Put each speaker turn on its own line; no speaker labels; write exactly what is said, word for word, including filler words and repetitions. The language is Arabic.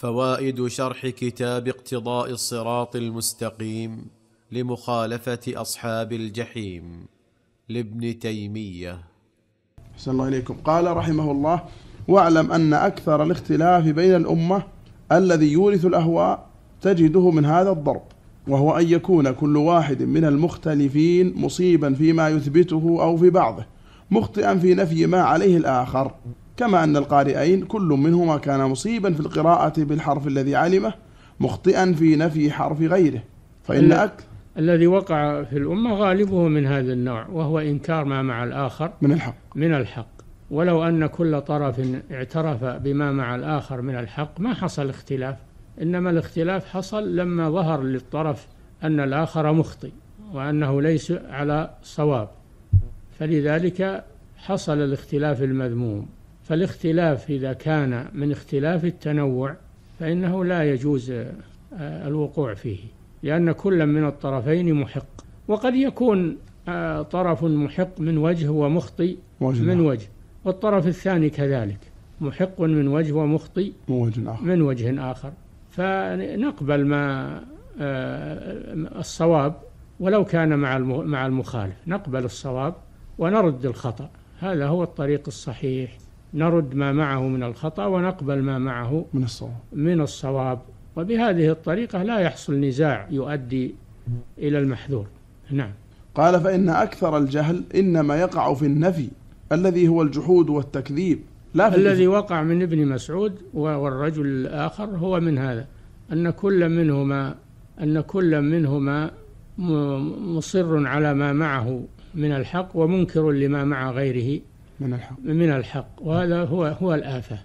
فوائد شرح كتاب اقتضاء الصراط المستقيم لمخالفة أصحاب الجحيم لابن تيمية.
أحسن الله إليكم. قال رحمه الله: واعلم أن أكثر الاختلاف بين الأمة الذي يورث الأهواء تجده من هذا الضرب، وهو أن يكون كل واحد من المختلفين مصيبا فيما يثبته أو في بعضه، مخطئا في نفي ما عليه الآخر، كما أن القارئين كل منهما كان مصيبا في القراءة بالحرف الذي علمه، مخطئا في نفي حرف غيره. فإن أكثر
الذي وقع في الأمة غالبه من هذا النوع، وهو إنكار ما مع الآخر
من الحق
من الحق ولو أن كل طرف اعترف بما مع الآخر من الحق ما حصل اختلاف، إنما الاختلاف حصل لما ظهر للطرف أن الآخر مخطئ وأنه ليس على صواب، فلذلك حصل الاختلاف المذموم. فالاختلاف إذا كان من اختلاف التنوع فإنه لا يجوز الوقوع فيه، لأن كل من الطرفين محق، وقد يكون طرف محق من وجه ومخطئ من وجه، والطرف الثاني كذلك محق من وجه ومخطئ من وجه آخر، فنقبل ما الصواب ولو كان مع المخالف، نقبل الصواب ونرد الخطأ، هذا هو الطريق الصحيح، نرد ما معه من الخطأ ونقبل ما معه
من الصواب
من الصواب وبهذه الطريقة لا يحصل نزاع يؤدي إلى المحذور. نعم.
قال: فإن أكثر الجهل إنما يقع في النفي الذي هو الجحود والتكذيب، لا في
الذي وقع من ابن مسعود والرجل الآخر هو من هذا، أن كل منهما أن كل منهما مصر على ما معه من الحق ومنكر لما مع غيره
من الحق
من الحق وهذا هو هو الآفة.